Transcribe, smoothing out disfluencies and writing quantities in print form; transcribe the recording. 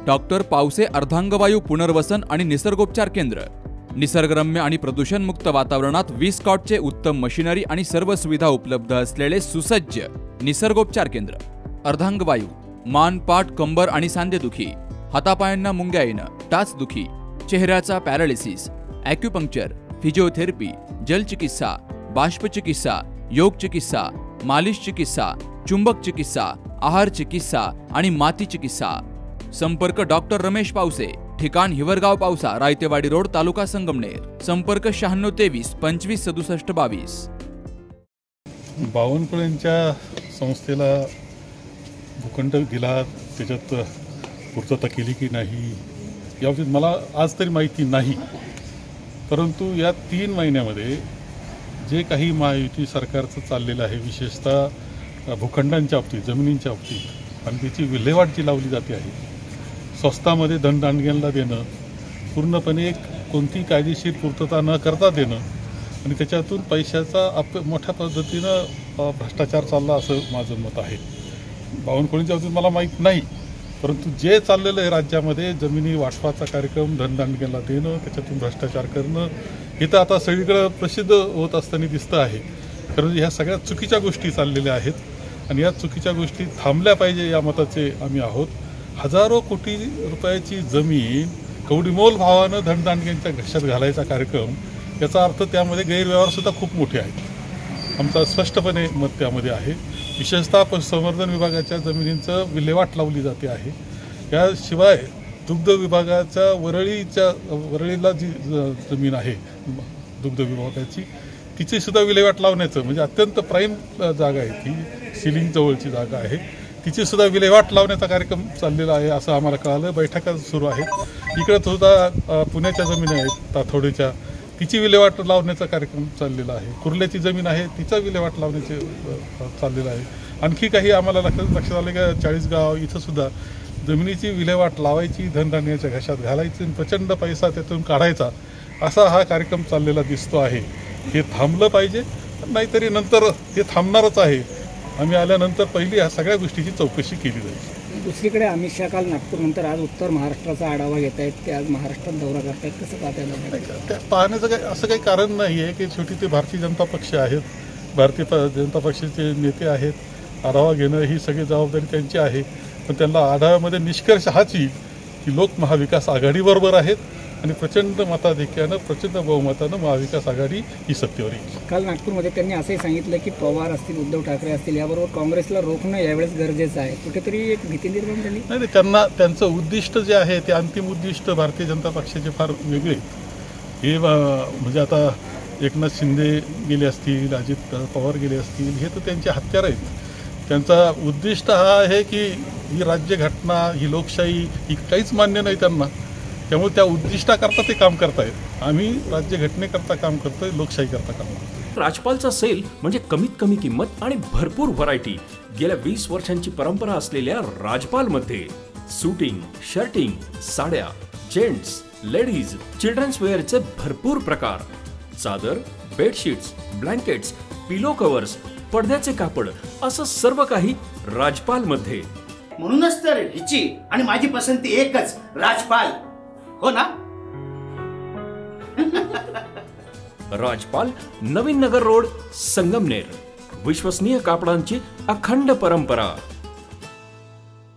Doctor Pawase अर्धांगवायू पुनर्वसन आणि निसर्गोपचार केंद्र। निसर्गरम्य आणि प्रदूषणमुक्त वातावरणात 20 कॉटचे उत्तम मशिनरी आणि सर्व सुविधा उपलब्ध असलेले सुसज्ज निसर्गोपचार केंद्र। अर्धांगवायू, मान, पाठ, कंबर आणि सांधेदुखी, हातापायांना मुंग्या येणं, टाचदुखी, चेहऱ्याचा पॅरालिसिस, ॲक्युपंक्चर, फिजिओथेरपी, जलचिकित्सा, बाष्पचिकित्सा, योग चिकित्सा, मालिश चिकित्सा, चुंबक चिकित्सा, आहार चिकित्सा आणि माती चिकित्सा। संपर्क डॉक्टर रमेश पावसे, ठिकाण हिवरगाव पावसा, रायतेवाडी रोड, तालुका संगमनेर। संपर्क 9623 25 67 22। बावनकुळेंच्या संस्थेला भूखंड दिला, त्याच्यात पूर्तता केली की नाही याबाबतीत मला आज तरी माहिती नाही। परंतु या 3 महिन्यामध्ये जे काही महायुती सरकारचं चाललेलं आहे, विशेषतः भूखंडांच्या बाबतीत, जमिनींच्या बाबतीत, आणि त्याची विल्हेवाट जी लावली जाते आहे, स्वस्तामध्ये धनदांडग्यांना देणं, पूर्णपणे कोणती कायदेशीर पूर्तता न करता देणं, आणि त्याच्यातून पैशाचा मोठ्या पद्धतीनं भ्रष्टाचार चालला असं माझं मत आहे। बावनकुळेंच्या बाबतीत मला माहीत नाही, परंतु जे चाललेलं आहे राज्यामध्ये, जमिनी वाटपाचा कार्यक्रम, धनदांडग्यांना देणं, त्याच्यातून भ्रष्टाचार करणं, हे तर आता सगळीकडे प्रसिद्ध होत असताना दिसतं आहे। कारण ह्या सगळ्या चुकीच्या गोष्टी चाललेल्या आहेत आणि या चुकीच्या गोष्टी थांबल्या पाहिजे या मताचे आम्ही आहोत। हजारो कोटी रुपयाची जमीन कवडीमोल भावानं धनदांडग्यांच्या घशात घालायचा कार्यक्रम, याचा अर्थ त्यामध्ये गैरव्यवहारसुद्धा खूप मोठे आहेत। आमचं स्पष्टपणे मत त्यामध्ये आहे। विशेषतः पशुसंवर्धन विभागाच्या जमिनींचं विल्हेवाट लावली जाते आहे। याशिवाय दुग्ध विभागाच्या वरळीला जी जमीन आहे दुग्ध विभागाची, तिची सुद्धा विल्हेवाट लावण्याचं, म्हणजे अत्यंत प्राईम जागा आहे ती, सिलिंग जवळची जागा आहे, तिची सुद्धा विल्हेवाट लावण्याचा कार्यक्रम चाललेला आहे असं आम्हाला कळालं। बैठका सुरू आहेत। इकडे सुद्धा पुण्याच्या जमीन आहेत ताथोडेच्या, तिची विल्हेवाट लावण्याचा कार्यक्रम चाललेला आहे। कुर्ल्याची जमीन आहे, तिचा विल्हेवाट लावण्याचे चाललेला आहे। आणखी काही आम्हाला लक्षात आलं की 40 गाव इथं सुद्धा जमिनीची विल्हेवाट लावायची, धनदांडग्यांच्या घशात घालायची, प्रचंड पैसा त्यातून काढायचा, असा हा कार्यक्रम चाललेला दिसतो आहे। हे थांबलं पाहिजे, नाहीतरी नंतर हे थांबणारच आहे। आम्ही आल्यानंतर पहिली ह्या सगळ्या गोष्टीची चौकशी केली जाईल। दुसरीकडे अमित शहा काल नागपूरनंतर आज उत्तर महाराष्ट्राचा आढावा घेत आहेत, ते आज महाराष्ट्रात दौरा करतायत, कसं पाहताय? त्या पाहण्याचं काही असं काही कारण नाही आहे की शेवटी ते भारतीय जनता पक्ष आहेत, भारतीय जनता पक्षाचे नेते आहेत, आढावा घेणं ही सगळी जबाबदारी त्यांची आहे। पण त्यांना आढाव्यामध्ये निष्कर्ष हाच येईल की लोक महाविकास आघाडीबरोबर आहेत आणि प्रचंड मताधिक्यानं, प्रचंड बहुमतानं महाविकास आघाडी ही सत्तेवर येईल। काल नागपूरमध्ये त्यांनी असंही सांगितलं की पवार असतील, उद्धव ठाकरे असतील, याबरोबर काँग्रेसला रोखणं यावेळेस गरजेचं आहे। कुठेतरी एक भीती निर्माण झाली नाही, त्यांचं उद्दिष्ट जे आहे ते अंतिम उद्दिष्ट भारतीय जनता पक्षाचे फार वेगळे। हे म्हणजे आता एकनाथ शिंदे गेले असतील, अजित पवार गेले असतील, हे तर त्यांचे हत्यार आहेत। त्यांचा उद्दिष्ट हा आहे की ही राज्यघटना, ही लोकशाही, ही काहीच मान्य नाही त्यांना, त्यामुळे त्या उद्दिष्टाकरता ते काम करतायत। आम्ही राज्यघटनेकरता काम करतोय, लोकशाहीकरता काम करतोय। राजपालचा सेल म्हणजे कमीत कमी किंमत आणि भरपूर व्हरायटी। गेल्या 20 वर्षांची परंपरा असलेल्या राजपालमध्ये सूटिंग, शर्टिंग, साड्या, जेंट्स, लेडीज, चिल्ड्रन्स वेअरचे भरपूर प्रकार, चादर, बेडशीट्स, ब्लँकेट्स, पिलो कव्हर्स, पडद्याचे कापड, असं सर्व काही राजपालमध्ये। म्हणूनच तर हिची आणि माझी पसंती एकच, राजपाल, हो ना? राजपाल, नवीन नगर रोड, संगमनेर। विश्वसनीय कापडांची अखंड परंपरा।